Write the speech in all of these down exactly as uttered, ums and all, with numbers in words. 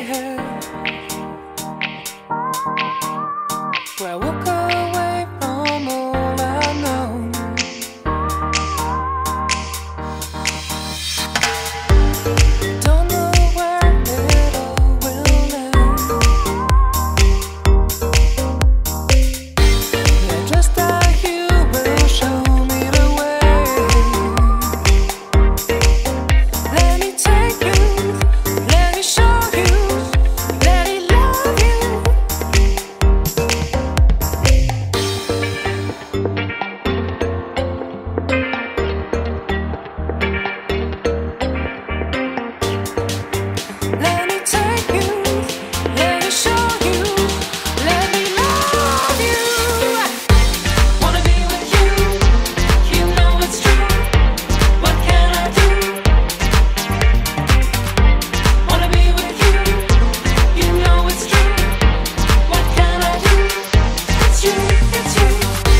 head, where I walk away from all I know. Don't know where it all will end. Yeah, just like you will show me the way. Let me take you, let me show you, let me love you. Let me take you, let me show you, let me love you. Wanna be with you, you know it's true. What can I do? Wanna be with you, you know it's true. What can I do? It's you, it's you.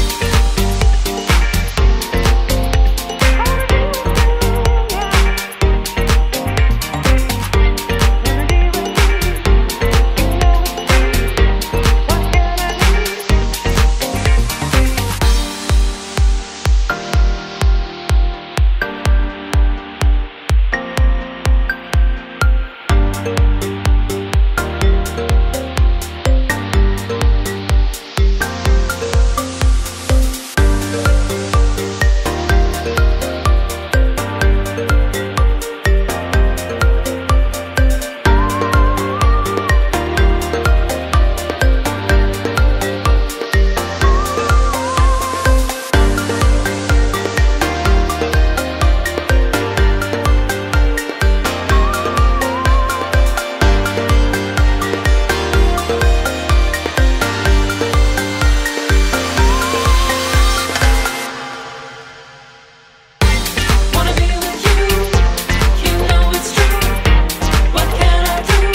Wanna be with you, you know it's true. What can I do?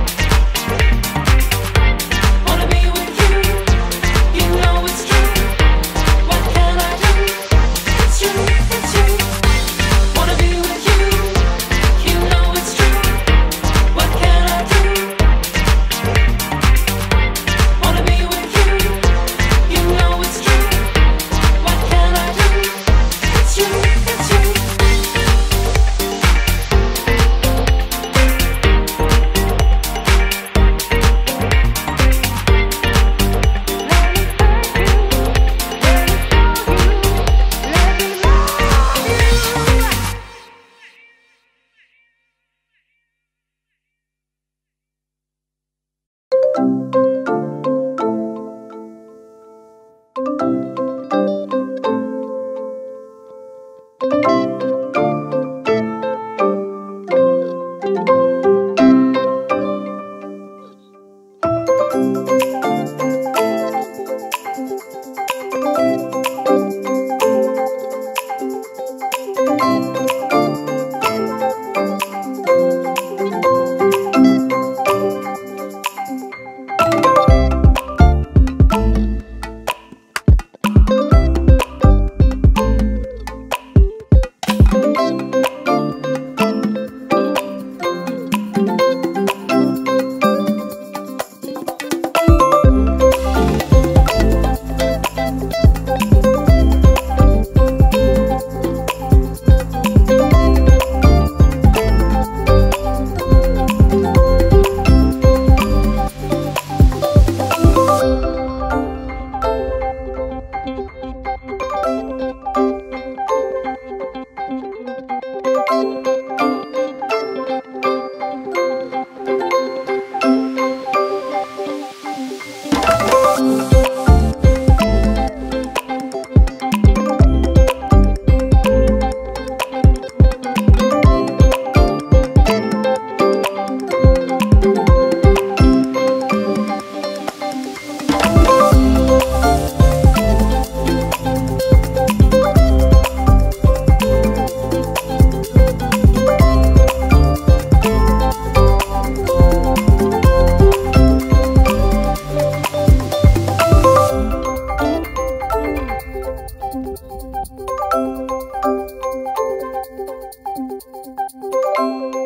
Wanna be with you, you know it's true. What can I do? It's you, it's you. Wanna be with you, you know it's true. What can I do? Wanna be with you, you know it's true. What can I do? It's you, it's you. Thank you.